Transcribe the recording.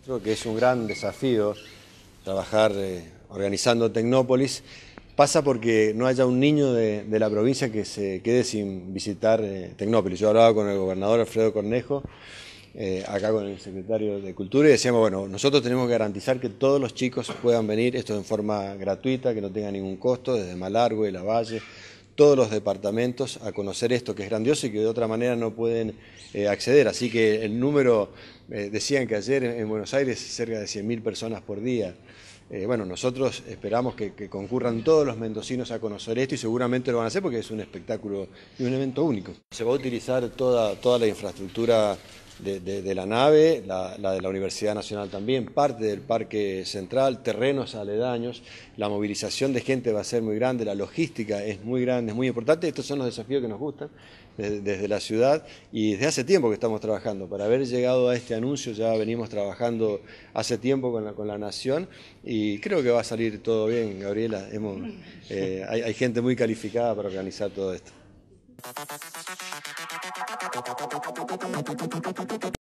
Creo que es un gran desafío trabajar organizando Tecnópolis. Pasa porque no haya un niño de la provincia que se quede sin visitar Tecnópolis. Yo hablaba con el gobernador Alfredo Cornejo, acá con el secretario de Cultura, y decíamos, bueno, nosotros tenemos que garantizar que todos los chicos puedan venir, esto en forma gratuita, que no tenga ningún costo, desde Malargüe, Lavalle, todos los departamentos a conocer esto que es grandioso y que de otra manera no pueden acceder. Así que el número, decían que ayer en Buenos Aires cerca de 100.000 personas por día. Bueno, nosotros esperamos que concurran todos los mendocinos a conocer esto y seguramente lo van a hacer porque es un espectáculo y un evento único. Se va a utilizar toda la infraestructura de la nave, la de la Universidad Nacional también, parte del Parque Central, terrenos aledaños, la movilización de gente va a ser muy grande, la logística es muy grande, es muy importante. Estos son los desafíos que nos gustan desde la ciudad y desde hace tiempo que estamos trabajando. Para haber llegado a este anuncio ya venimos trabajando hace tiempo con la Nación y creo que va a salir todo bien, Gabriela. Hay gente muy calificada para organizar todo esto.